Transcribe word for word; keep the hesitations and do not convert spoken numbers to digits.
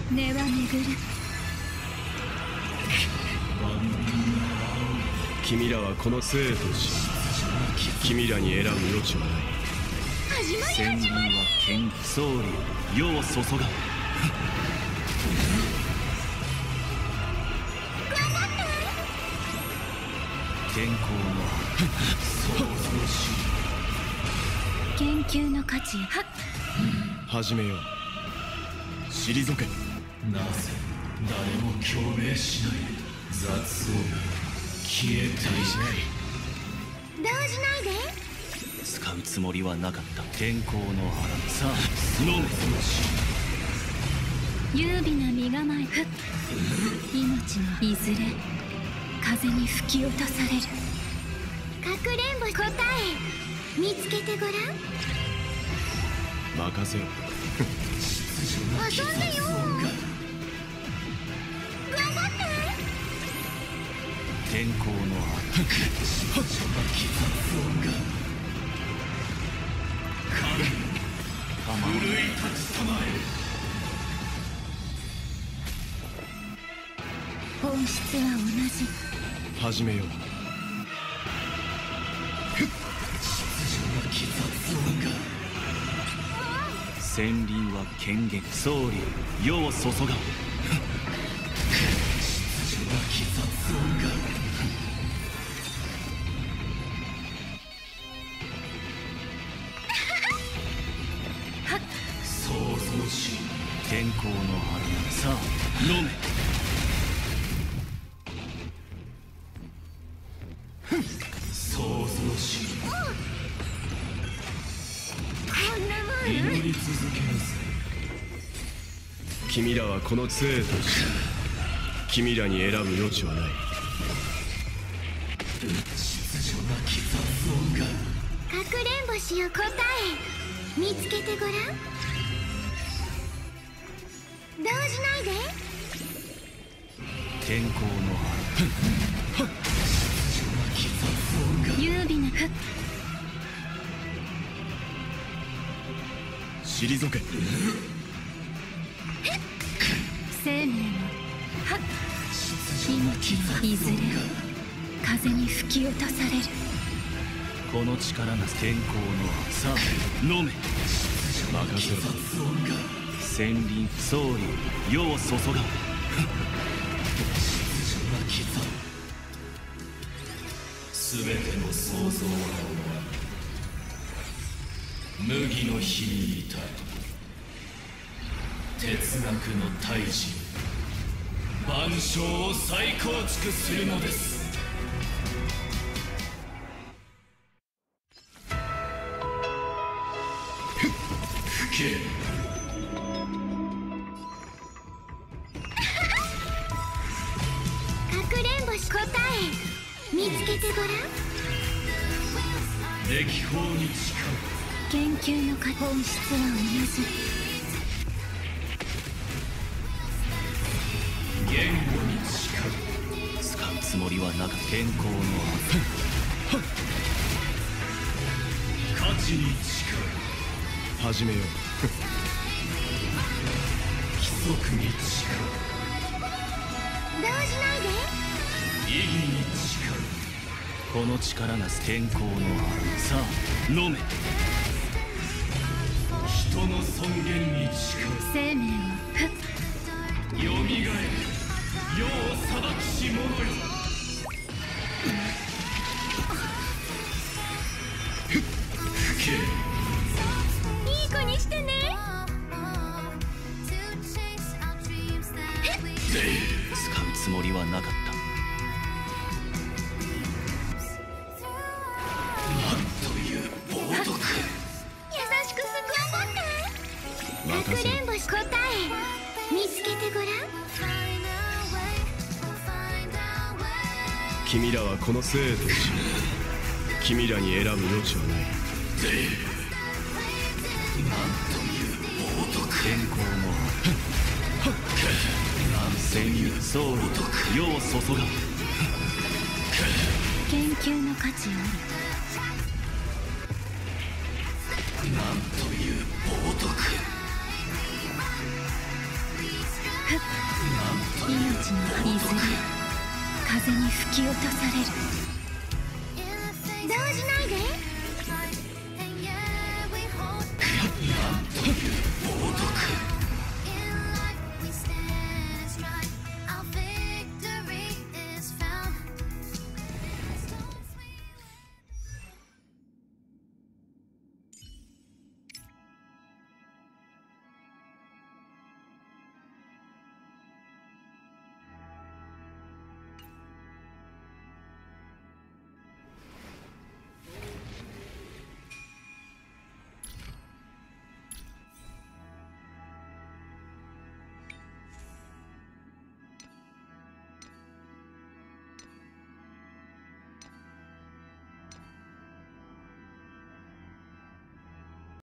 根は巡る。 君らはこの生と死、君らに選ぶ余地はない。 始まり千里は剣総理世を注がん。天候の創造し研究の価値。はっ始めよう。退け。 なぜ誰も共鳴しない。雑音消えたいしない。 動じないで。 使うつもりはなかった。天候の花さあ飲め。 優美な身構え。ふっ命のいずれ風に吹き落とされる。かくれんぼ答え見つけてごらん。 任せろ。 遊んでよ。頑張って。 天候の花奮い立ちたまえ。 本質は同じ。 始めよう。 千里は剣撃総理世を注がん。創造し天候の花さあ飲め。創造しこんなもん。 祈り続けなさい。 君らはこの杖と死、君らに選ぶ余地はない。 秩序なき雑音がかくれんぼしよ答え見つけてごらん。動じないで。 天候の花優美な。ふっ退け。 生命の。はっ命のいずれ風に吹き落とされる。 この力な天候のさあ飲め。 任せろ。 千里総理世を注がん。すべての創造は麦の日にいた哲学の大事万象を再構築するのです。吹け。 かくれんぼし答え見つけてごらん。 歴法に誓研究の価値。本質は同じ。 う言語に誓う。使うつもりはなかった。天候の価値に誓う。 始めよう。 規則に誓動じないで。 う。意義に誓う。この力なす天候の花さあ飲め。人の尊厳に誓う。 生命を。ふっよみがえる世を裁きし者よ。吹け。 いい子にしてね。 使うつもりはなかった。なんという冒涜。 優しくす頑張って。かくれんぼし答え見つけてごらん。 君らはこの生と死、君らに選ぶ余地はない。 なんという冒涜。天候の千里総理世を注がん。 研究の価値あなんという冒涜。 り。 命のいずれ風に吹き落とされる。